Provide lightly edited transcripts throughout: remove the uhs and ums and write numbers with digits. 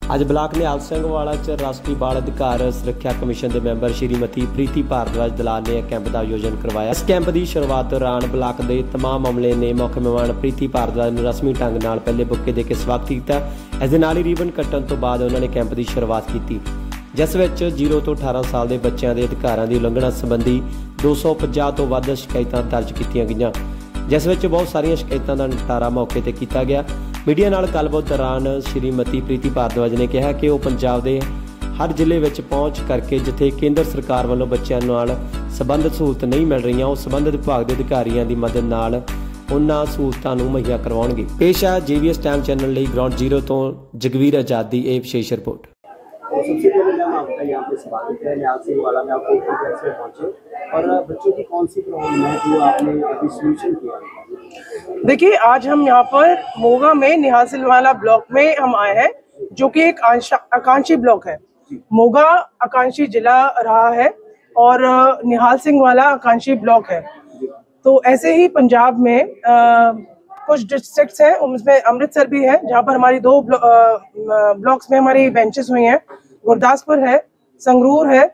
ਅੱਜ ਬਲਾਕ ਨਿਹਾਲ ਸਿੰਘ ਵਾਲਾ ਚ ਰਾਸ਼ਟਰੀ ਬਾਲ ਅਧਿਕਾਰ ਸੁਰੱਖਿਆ ਕਮਿਸ਼ਨ ਦੇ ਮੈਂਬਰ ਸ਼੍ਰੀਮਤੀ ਪ੍ਰੀਤੀ ਭਾਰਦਵਾਜ ਦਲਾਲ ਨੇ ਕੈਂਪ ਦਾ ਆਯੋਜਨ ਕਰਵਾਇਆ। ਇਸ ਕੈਂਪ ਦੀ ਸ਼ੁਰੂਆਤ ਦੌਰਾਨ ਬਲਾਕ ਦੇ तमाम ਅਮਲੇ ਨੇ ਮੁੱਖ ਮਹਿਮਾਨ ਪ੍ਰੀਤੀ ਭਾਰਦਵਾਜ ਨੂੰ ਰਸਮੀ ਢੰਗ ਨਾਲ ਪਹਿਲੇ ਬੁੱਕੇ ਦੇ ਕੇ ਸਵਾਗਤ ਕੀਤਾ। ਇਸ ਦੇ ਨਾਲ ਹੀ ਰੀਬਨ ਕੱਟਣ ਤੋਂ ਬਾਅਦ ਉਹਨਾਂ ਨੇ ਕੈਂਪ ਦੀ ਸ਼ੁਰੂਆਤ ਕੀਤੀ, ਜਿਸ ਵਿੱਚ 0 ਤੋਂ 18 ਸਾਲ ਦੇ ਬੱਚਿਆਂ ਦੇ ਅਧਿਕਾਰਾਂ ਦੀ ਉਲੰਘਣਾ ਸੰਬੰਧੀ 250 ਤੋਂ ਵੱਧ ਸ਼ਿਕਾਇਤਾਂ ਦਰਜ ਕੀਤੀਆਂ ਗਈਆਂ, ਜਿਸ ਵਿੱਚ ਬਹੁਤ ਸਾਰੀਆਂ ਸ਼ਿਕਾਇਤਾਂ ਦਾ ਨਿਪਟਾਰਾ ਮੌਕੇ ਤੇ ਕੀਤਾ ਗਿਆ। मीडिया नाल गलबात दौरान श्रीमती प्रीति भारद्वाज ने कहा कि वो पंजाब के हर जिले में पहुँच करके जिथे केंद्र सरकार वालों बच्चों नाल संबंधित सहूलत नहीं मिल रही, वो संबंधित विभाग के अधिकारियों की मदद नाल उन्हां सहूलतां नूं मुहैया करवाउणगे। पेश है JVS टाइम चैनल लिए ग्राउंड जीरो तो जगवीर आजाद की एक विशेष रिपोर्ट। सबसे पहले मैम आपका यहाँ पे स्वागत है। निहाल सिंह वाला में आपको कैसे पहुँचे और बच्चों की कौन सी प्रॉब्लम है जो आपने अभी सोल्यूशन किया? देखिए, आज हम यहाँ पर मोगा में निहाल सिंह वाला ब्लॉक में हम आए हैं, जो कि एक आकांक्षी ब्लॉक है। मोगा आकांक्षी जिला रहा है और निहाल सिंह वाला आकांक्षी ब्लॉक है। तो ऐसे ही पंजाब में कुछ डिस्ट्रिक्ट्स हैं, उसमें अमृतसर भी है जहाँ पर हमारी 2 ब्लॉक्स में हमारी बेंचेस हुई हैं। गुरदासपुर है, संगरूर है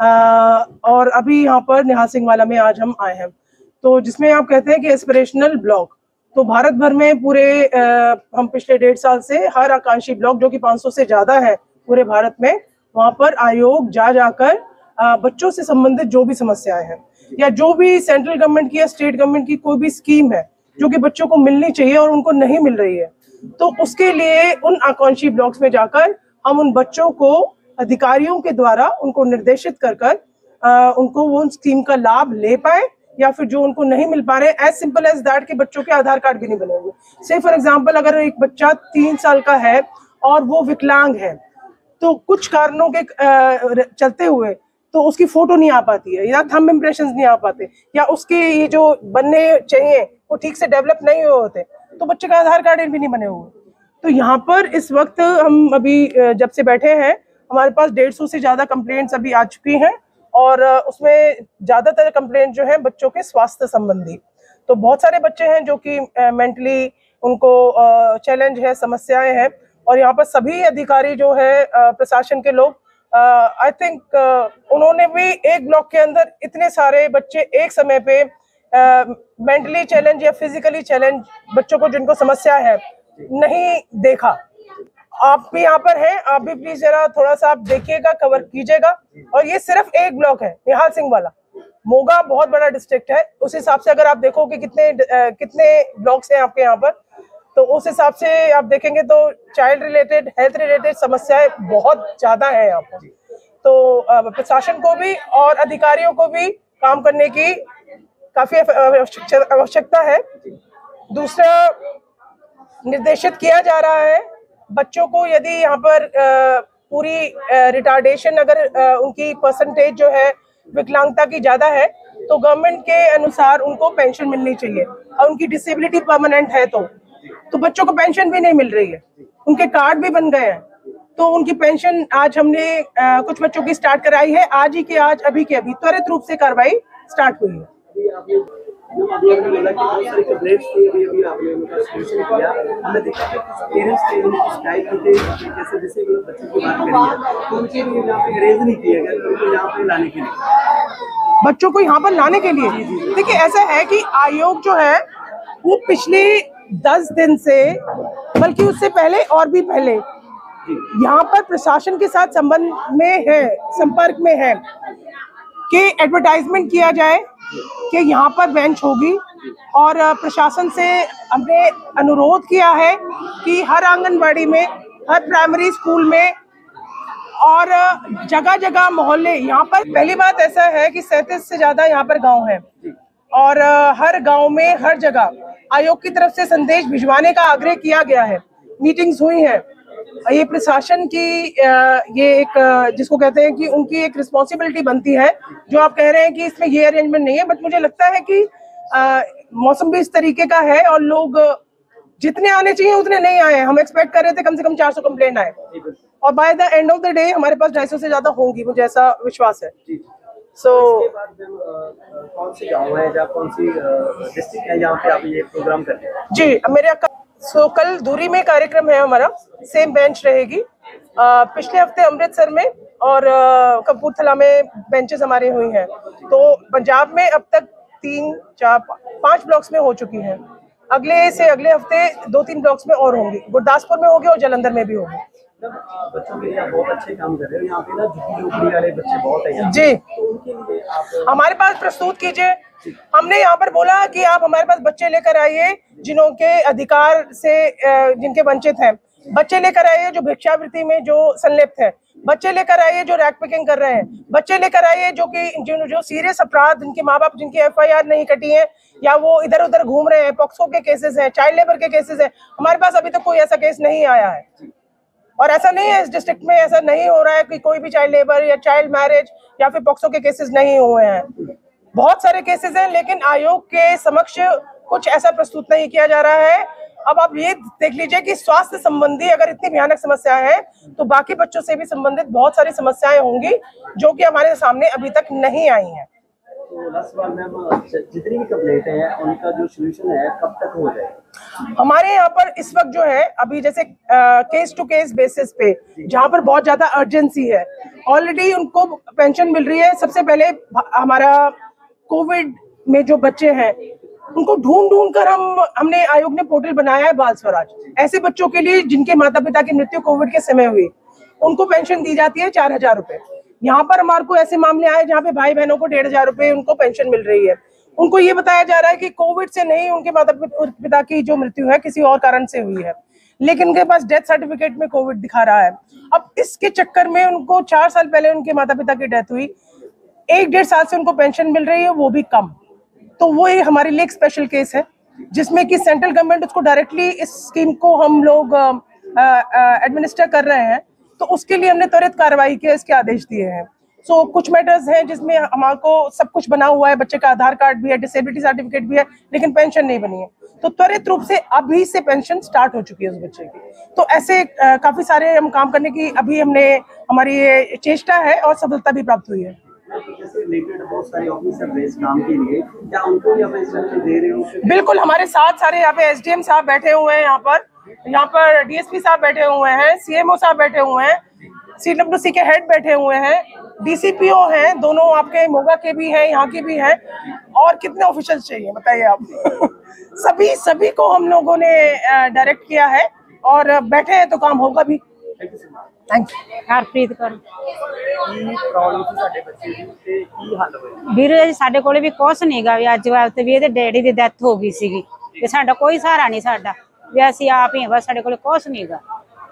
और अभी यहाँ पर निहाल सिंह वाला में आज हम आए हैं। तो जिसमें आप कहते हैं कि एस्पिरेशनल ब्लॉक, तो भारत भर में पूरे हम पिछले 1.5 साल से हर आकांक्षी ब्लॉक जो कि 500 से ज़्यादा है पूरे भारत में, वहाँ पर आयोग जाकर बच्चों से संबंधित जो भी समस्याएं हैं या जो भी सेंट्रल गवर्नमेंट की या स्टेट गवर्नमेंट की कोई भी स्कीम है जो कि बच्चों को मिलनी चाहिए और उनको नहीं मिल रही है, तो उसके लिए उन आकांक्षी ब्लॉक्स में जाकर हम उन बच्चों को अधिकारियों के द्वारा उनको निर्देशित कर उनको वो उन स्कीम का लाभ ले पाए, या फिर जो उनको नहीं मिल पा रहे, एज सिंपल एज दैट के बच्चों के आधार कार्ड भी नहीं बने हुए। से फॉर एग्जांपल, अगर एक बच्चा 3 साल का है और वो विकलांग है, तो कुछ कारणों के चलते हुए तो उसकी फोटो नहीं आ पाती है या थंब इम्प्रेशंस नहीं आ पाते, या उसके ये जो बनने चाहिए वो ठीक से डेवलप नहीं हुए होते, तो बच्चे का आधार कार्ड भी नहीं बने हुए। तो यहाँ पर इस वक्त हम अभी जब से बैठे हैं, हमारे पास 150 से ज़्यादा कंप्लेंट्स अभी आ चुकी हैं और उसमें ज़्यादातर कंप्लेंट जो है बच्चों के स्वास्थ्य संबंधी। तो बहुत सारे बच्चे हैं जो कि मेंटली उनको चैलेंज है, समस्याएं हैं, और यहाँ पर सभी अधिकारी जो है प्रशासन के लोग, आई थिंक उन्होंने भी एक ब्लॉक के अंदर इतने सारे बच्चे एक समय पे मेंटली चैलेंज या फिजिकली चैलेंज बच्चों को जिनको समस्या है नहीं देखा। आप भी यहाँ पर हैं, आप भी प्लीज जरा थोड़ा सा आप देखिएगा, कवर कीजिएगा। और ये सिर्फ एक ब्लॉक है निहाल सिंह वाला। मोगा बहुत बड़ा डिस्ट्रिक्ट है, उस हिसाब से अगर आप देखो कि कितने ब्लॉक्स हैं आपके यहाँ पर, तो उस हिसाब से आप देखेंगे तो चाइल्ड रिलेटेड, हेल्थ रिलेटेड समस्याएं बहुत ज्यादा है यहाँ पर। तो प्रशासन को भी और अधिकारियों को भी काम करने की काफी आवश्यकता है। दूसरा, निर्देशित किया जा रहा है बच्चों को, यदि यहाँ पर पूरी रिटार्डेशन अगर उनकी परसेंटेज जो है विकलांगता की ज़्यादा है, तो गवर्नमेंट के अनुसार उनको पेंशन मिलनी चाहिए, और उनकी डिसेबिलिटी परमानेंट है तो बच्चों को पेंशन भी नहीं मिल रही है। उनके कार्ड भी बन गए हैं, तो उनकी पेंशन आज हमने कुछ बच्चों की स्टार्ट कराई है, आज ही के आज, अभी के अभी त्वरित रूप से कार्रवाई स्टार्ट हुई है। अभी आपने बोला कि बहुत सारी कंप्लेंट्स थी, अभी आपने उनका सॉल्यूशन किया। हमने देखा कि पेरेंट्स ने उनकी शिकायत की थी, जैसे डिसेबल बच्चों की बात करी है, तो उनके लिए यहाँ पे अरेंज नहीं किया गया उनको यहाँ पे लाने के लिए, बच्चों को यहाँ पर लाने के लिए। देखिए, ऐसा है कि आयोग जो है वो पिछले 10 दिन से, बल्कि उससे पहले और भी पहले, यहाँ पर प्रशासन के साथ संपर्क में है कि एडवर्टाइजमेंट किया जाए कि यहाँ पर बेंच होगी, और प्रशासन से हमने अनुरोध किया है कि हर आंगनबाड़ी में, हर प्राइमरी स्कूल में और जगह जगह मोहल्ले, यहाँ पर पहली बात ऐसा है कि 37 से ज़्यादा यहाँ पर गांव हैं, और हर गांव में हर जगह आयोग की तरफ से संदेश भिजवाने का आग्रह किया गया है। मीटिंग्स हुई हैं। ये प्रशासन की ये एक जिसको कहते हैं कि उनकी एक रिस्पॉन्सिबिलिटी बनती है। जो आप कह रहे हैं कि इसमें ये अरेंजमेंट नहीं है, बट मुझे लगता है कि मौसम भी इस तरीके का है और लोग जितने आने चाहिए उतने नहीं आए। हम एक्सपेक्ट कर रहे थे कम से कम 400 कंप्लेंट आए, और by the end of the day हमारे पास 250 से ज्यादा होंगी, मुझे ऐसा विश्वास है। कौन सी गाँव है या कौन सी डिस्ट्रिक्ट है जहाँ पे आप ये प्रोग्राम कर रहे हैं? जी, मेरे कल दूरी में कार्यक्रम है हमारा, सेम बेंच रहेगी पिछले हफ्ते अमृतसर में और कपूरथला में बेंचेस हमारी हुई हैं। तो पंजाब में अब तक 3, 4, 5 ब्लॉक्स में हो चुकी हैं। अगले हफ्ते 2-3 ब्लॉक्स में और होंगी। गुरदासपुर में होगी और जालंधर में भी होगी। बच्चों के लिए आप बहुत अच्छे काम कर रहे हो। यहाँ पे ना झुग्गी झोपड़ी वाले बच्चे बहुत हैं जी, तो उनके लिए आप हमारे पास प्रस्तुत कीजिए। हमने यहाँ पर बोला कि आप हमारे पास बच्चे लेकर आइए जिन्हों के अधिकार से जिनके वंचित हैं, बच्चे लेकर आइए जो भिक्षावृत्ति में जो संलिप्त है, बच्चे लेकर आइए जो रैक पिकिंग कर रहे हैं, बच्चे लेकर आइए जो सीरियस अपराध, जिनके माँ बाप जिनकी FIR नहीं कटी है या वो इधर उधर घूम रहे हैं, पॉक्सो के केसेस हैं, चाइल्ड लेबर के केसेस हैं। हमारे पास अभी तक कोई ऐसा केस नहीं आया है और ऐसा नहीं है इस डिस्ट्रिक्ट में, ऐसा नहीं हो रहा है कि कोई भी चाइल्ड लेबर या चाइल्ड मैरिज या फिर पॉक्सो के केसेस नहीं हुए हैं। बहुत सारे केसेस हैं लेकिन आयोग के समक्ष कुछ ऐसा प्रस्तुत नहीं किया जा रहा है। अब आप ये देख लीजिए कि स्वास्थ्य संबंधी अगर इतनी भयानक समस्या है तो बाकी बच्चों से भी संबंधित बहुत सारी समस्याएं होंगी जो कि हमारे सामने अभी तक नहीं आई हैं। तो लास्ट बार मैम जितनी भी कंप्लेंट है उनका जो सोल्यूशन है कब तक हो जाएगा? हमारे यहाँ पर इस वक्त जो है अभी जैसे केस टू केस बेसिस पे जहाँ पर बहुत ज्यादा अर्जेंसी है, ऑलरेडी उनको पेंशन मिल रही है। सबसे पहले हमारा कोविड में जो बच्चे हैं उनको ढूंढ कर हमने आयोग ने पोर्टल बनाया है बाल स्वराज। ऐसे बच्चों के लिए जिनके माता पिता की मृत्यु कोविड के समय हुई उनको पेंशन दी जाती है 4,000 रुपए। यहाँ पर हमारे को ऐसे मामले आए जहाँ पे भाई बहनों को 1,500 रुपए उनको पेंशन मिल रही है। उनको ये बताया जा रहा है कि कोविड से नहीं, उनके माता पिता की जो मृत्यु है किसी और कारण से हुई है, लेकिन उनके पास डेथ सर्टिफिकेट में कोविड दिखा रहा है। अब इसके चक्कर में उनको 4 साल पहले उनके माता पिता की डेथ हुई, 1-1.5 साल से उनको पेंशन मिल रही है, वो भी कम। तो वो ये हमारे लिए एक स्पेशल केस है जिसमें कि सेंट्रल गवर्नमेंट उसको डायरेक्टली इस स्कीम को हम लोग एडमिनिस्टर कर रहे हैं, तो उसके लिए हमने त्वरित कार्रवाई के इसके आदेश दिए हैं। सो कुछ मैटर्स हैं जिसमें हमारे को सब कुछ बना हुआ है, बच्चे का आधार कार्ड भी है, डिसेबिलिटी सर्टिफिकेट भी है, लेकिन पेंशन नहीं बनी है। तो त्वरित रूप से अभी से पेंशन स्टार्ट हो चुकी है उस बच्चे की। तो ऐसे काफी सारे हम काम करने की अभी हमारी ये चेष्टा है और सफलता भी प्राप्त हुई है। जैसे रिलेटेड बहुत सारे ऑफिसर रेस काम के लिए क्या उनको भी आप इंस्ट्रक्शन दे रहे हो? बिल्कुल, हमारे साथ सारे यहाँ पे SDM साहब बैठे हुए हैं, यहाँ पर DSP साहब बैठे हुए हैं, CMO साहब बैठे हुए हैं, CWC के हेड बैठे हुए हैं, DCPO हैं, दोनों आपके मोगा के भी हैं, यहाँ के भी हैं। और कितने ऑफिशियल्स चाहिए बताइए आप? सभी को हम लोगों ने डायरेक्ट किया है और बैठे हैं तो काम होगा भी। Thank you. ਹਰਪ੍ਰੀਤ ਕੌਰ ਕੀ ਪ੍ਰੋਬਲਮ ਸੀ ਸਾਡੇ ਬੱਚੇ ਦੀ ਤੇ ਕੀ ਹੱਲ ਹੋਇਆ? ਵੀਰੇ ਜੀ ਸਾਡੇ ਕੋਲੇ ਵੀ ਕੁਛ ਨਹੀਂਗਾ ਵੀ ਅੱਜ ਵਾਸਤੇ ਵੀ ਇਹਦੇ ਡੈਡੀ ਦੀ ਡੈਥ ਹੋ ਗਈ ਸੀਗੀ ਤੇ ਸਾਡਾ ਕੋਈ ਸਹਾਰਾ ਨਹੀਂ, ਸਾਡਾ ਵੀ ਅਸੀਂ ਆਪ ਹੀ ਬਸ, ਸਾਡੇ ਕੋਲੇ ਕੁਛ ਨਹੀਂਗਾ।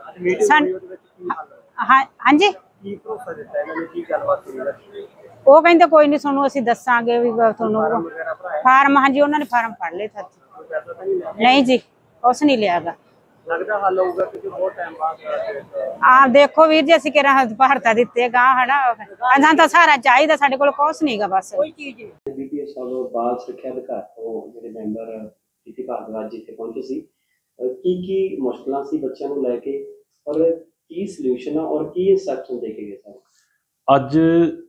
ਹਾਂਜੀ, ਕੀ ਭਰੋਸਾ ਦਿੱਤਾ ਇਹਨਾਂ ਨੇ, ਕੀ ਗੱਲਬਾਤ ਹੋਈ? ਉਹ ਕਹਿੰਦੇ ਕੋਈ ਨਹੀਂ ਤੁਹਾਨੂੰ ਅਸੀਂ ਦੱਸਾਂਗੇ ਵੀ ਤੁਹਾਨੂੰ ਫਾਰਮ, ਹਾਂਜੀ ਉਹਨਾਂ ਨੇ ਫਾਰਮ ਫੜ ਲਏ ਸੱਚ। ਨਹੀਂ ਜੀ ਕੁਛ ਨਹੀਂ ਲਿਆਗਾ। ਲੱਗਦਾ ਹੱਲ ਹੋਊਗਾ ਕਿਉਂਕਿ ਬਹੁਤ ਟਾਈਮ ਬਾਅਦ ਆਪ ਦੇਖੋ ਵੀਰ ਜੀ ਅਸੀਂ ਕਿਹੜਾ ਭਾਰਤਾ ਦਿੱਤੇ ਗਾ ਹਨਾ, ਅਸਾਂ ਤਾਂ ਸਹਾਰਾ ਚਾਹੀਦਾ, ਸਾਡੇ ਕੋਲ ਕੁਛ ਨਹੀਂਗਾ ਬਸ ਕੋਈ ਚੀਜ਼। BPS ਵੱਲੋਂ ਬਾਲ ਸੁਰੱਖਿਆ ਅਧਿਕਾਰ ਤੋਂ ਜਿਹੜੇ ਮੈਂਬਰ ਪ੍ਰੀਤੀ ਭਾਰਦਵਾਜ ਜਿੱਥੇ ਪਹੁੰਚੇ ਸੀ, ਕੀ ਮੁਸ਼ਕਲਾਂ ਸੀ ਬੱਚਿਆਂ ਨੂੰ ਲੈ ਕੇ ਔਰ ਕੀ ਸੋਲੂਸ਼ਨ ਆ ਔਰ ਕੀ ਇੰਸਟਰਕਸ਼ਨ ਦੇ ਕੇ ਗਏ ਸਨ? ਅੱਜ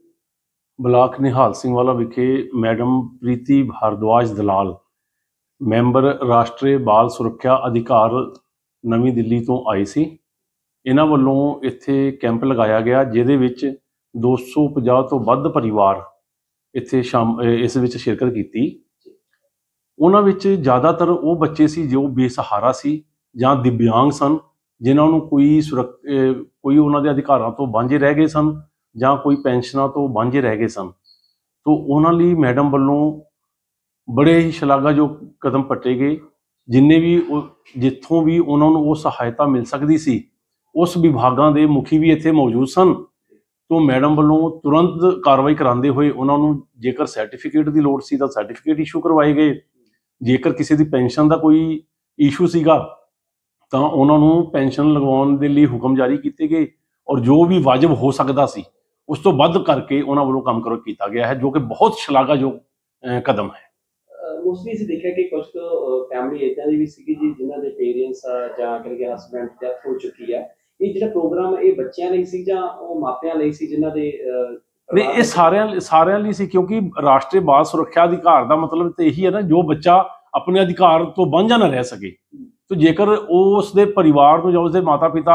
ਬਲਾਕ ਨਿਹਾਲ ਸਿੰਘ ਵਾਲਾ ਵਿਖੇ ਮੈਡਮ ਪ੍ਰੀਤੀ ਭਾਰਦਵਾਜ ਦਲਾਲ ਮੈਂਬਰ ਰਾਸ਼ਟਰੀ ਬਾਲ ਸੁਰੱਖਿਆ ਅਧਿਕਾਰ ਨਵੀਂ ਦਿੱਲੀ ਤੋਂ ਆਏ ਸੀ। ਇਹਨਾਂ ਵੱਲੋਂ ਇੱਥੇ ਕੈਂਪ ਲਗਾਇਆ ਗਿਆ ਜਿਹਦੇ ਵਿੱਚ 250 ਤੋਂ ਵੱਧ ਪਰਿਵਾਰ ਇੱਥੇ ਇਸ ਵਿੱਚ ਸ਼ਿਰਕਤ ਕੀਤੀ। ਉਹਨਾਂ ਵਿੱਚ ਜ਼ਿਆਦਾਤਰ ਉਹ ਬੱਚੇ ਸੀ ਜੋ ਬੇਸਹਾਰਾ ਸੀ ਜਾਂ ਦਿਵਿਆਂਗ ਸਨ, ਜਿਨ੍ਹਾਂ ਨੂੰ ਕੋਈ ਉਹਨਾਂ ਦੇ ਅਧਿਕਾਰਾਂ ਤੋਂ ਵਾਂਝੇ ਰਹਿ ਗਏ ਸਨ ਜਾਂ ਕੋਈ ਪੈਨਸ਼ਨਾਂ ਤੋਂ ਵਾਂਝੇ ਰਹਿ ਗਏ ਸਨ। ਤੋਂ ਉਹਨਾਂ ਲਈ ਮੈਡਮ ਵੱਲੋਂ ਬੜੇ ਹੀ ਸ਼ਲਾਘਾਯੋਗ ਕਦਮ ਪੱਟੇ ਗਏ। ਜਿੰਨੇ ਵੀ ਜਿੱਥੋਂ ਵੀ ਉਹਨਾਂ ਨੂੰ ਉਹ ਸਹਾਇਤਾ ਮਿਲ ਸਕਦੀ ਸੀ, ਉਸ ਵਿਭਾਗਾਂ ਦੇ ਮੁਖੀ ਵੀ ਇੱਥੇ ਮੌਜੂਦ ਸਨ। ਤੋਂ ਮੈਡਮ ਵੱਲੋਂ ਤੁਰੰਤ ਕਾਰਵਾਈ ਕਰਾਉਂਦੇ ਹੋਏ ਉਹਨਾਂ ਨੂੰ ਜੇਕਰ ਸਰਟੀਫਿਕੇਟ ਦੀ ਲੋੜ ਸੀ ਤਾਂ ਸਰਟੀਫਿਕੇਟ ਇਸ਼ੂ ਕਰਵਾਏ ਗਏ, ਜੇਕਰ ਕਿਸੇ ਦੀ ਪੈਨਸ਼ਨ ਦਾ ਕੋਈ ਇਸ਼ੂ ਸੀਗਾ ਤਾਂ ਉਹਨਾਂ ਨੂੰ ਪੈਨਸ਼ਨ ਲਗਵਾਉਣ ਦੇ ਲਈ ਹੁਕਮ ਜਾਰੀ ਕੀਤੇ ਗਏ ਔਰ ਜੋ ਵੀ ਵਾਜਬ ਹੋ ਸਕਦਾ ਸੀ ਉਸ ਤੋਂ ਵੱਧ ਕਰਕੇ ਉਹਨਾਂ ਵੱਲੋਂ ਕੰਮ ਕੀਤਾ ਗਿਆ ਹੈ, ਜੋ ਕਿ ਬਹੁਤ ਸ਼ਲਾਘਾਯੋਗ ਕਦਮ ਹੈ। ਮੋਸਟਲੀ ਅਸੀਂ ਦੇਖਿਆ ਕਿ ਕੁਝ ਫੈਮਿਲੀ ਇੱਦਾਂ ਦੀ ਵੀ ਸੀਗੀ ਜੀ ਜਿਨ੍ਹਾਂ ਦੇ ਪੇਰੈਂਟਸ ਜਾਂ ਕਰਕੇ ਹਸਬੈਂਡ ਡੈਥ ਹੋ ਚੁੱਕੀ ਹੈ। ਇਹ ਜਿਹੜਾ ਪ੍ਰੋਗਰਾਮ ਇਹ ਬੱਚਿਆਂ ਲਈ ਸੀ ਜਾਂ ਉਹ ਮਾਪਿਆਂ ਲਈ ਸੀ ਜਿਨ੍ਹਾਂ ਦੇ? ਨਹੀਂ, ਇਹ ਸਾਰਿਆਂ ਲਈ ਸੀ, ਕਿਉਂਕਿ ਰਾਸ਼ਟਰੀ ਬਾਲ ਸੁਰੱਖਿਆ ਅਧਿਕਾਰ ਦਾ ਮਤਲਬ ਤਾਂ ਇਹੀ ਹੈ ਨਾ, ਜੋ ਬੱਚਾ ਆਪਣੇ ਅਧਿਕਾਰ ਤੋਂ ਵਾਂਝਾ ਨਾ ਰਹਿ ਸਕੇ। तो जेकर उस दे परिवार को या उसके माता पिता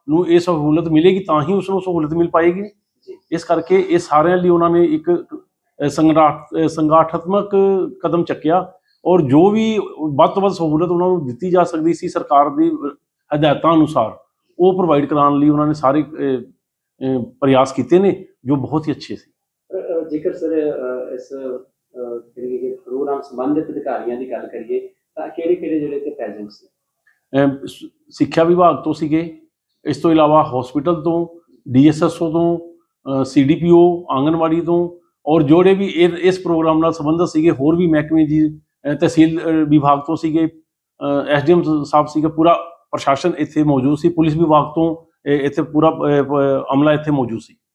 ਨੂੰ ਇਹ ਸਹੂਲਤ ਮਿਲੇਗੀ ਤਾਂ ਹੀ ਉਸ ਨੂੰ ਸਹੂਲਤ ਮਿਲ ਪਾਏਗੀ। ਇਸ ਕਰਕੇ ਇਹ ਸਾਰਿਆਂ ਲਈ ਉਹਨਾਂ ਨੇ ਇੱਕ ਸੰਗਠਨਾਤਮਕ ਕਦਮ ਚੱਕਿਆ ਔਰ ਜੋ ਵੀ ਵੱਧ ਤੋਂ ਵੱਧ ਸਹੂਲਤ ਉਹਨਾਂ ਨੂੰ ਦਿੱਤੀ ਜਾ ਸਕਦੀ ਸੀ ਸਰਕਾਰ ਦੀ ਹਦਾਇਤਾਂ ਅਨੁਸਾਰ ਉਹ ਪ੍ਰੋਵਾਈਡ ਕਰਾਉਣ ਲਈ ਉਹਨਾਂ ਨੇ ਸਾਰੇ ਪ੍ਰयास ਕੀਤੇ ਨੇ ਜੋ ਬਹੁਤ ਹੀ ਅੱਛੇ ਸੀ। ਜੇਕਰ ਸਰ ਇਸ ਪ੍ਰੋਗਰਾਮ ਸੰਬੰਧਿਤ ਅਧਿਕਾਰੀਆਂ ਦੀ ਗੱਲ ਕਰੀਏ ਤਾਂ ਕਿਹੜੇ ਜਿਹੜੇ ਤੇ ਪ੍ਰੈਜ਼ੈਂਟ ਸੀ? ਸਿੱਖਿਆ ਵਿਭਾਗ ਤੋਂ ਸੀਗੇ, ਇਸ ਤੋਂ ਇਲਾਵਾ ਹਸਪੀਟਲ ਤੋਂ, DSSO ਤੋਂ, CDPO, ਆਂਗਨਵਾੜੀ ਤੋਂ ਔਰ ਜਿਹੜੇ ਵੀ ਇਸ ਪ੍ਰੋਗਰਾਮ ਨਾਲ ਸੰਬੰਧਿਤ ਸੀਗੇ ਹੋਰ ਵੀ ਮਹਿਕਮੇ ਜੀ ਤਹਿਸੀਲ ਵਿਭਾਗ ਤੋਂ ਸੀਗੇ, SDM ਸਾਹਿਬ ਸੀਗੇ, ਪੂਰਾ ਪ੍ਰਸ਼ਾਸਨ ਇੱਥੇ ਮੌਜੂਦ ਸੀ, ਪੁਲਿਸ ਵਿਭਾਗ ਤੋਂ ਇੱਥੇ ਪੂਰਾ ਅਮਲਾ ਇੱਥੇ ਮੌਜੂਦ ਸੀ।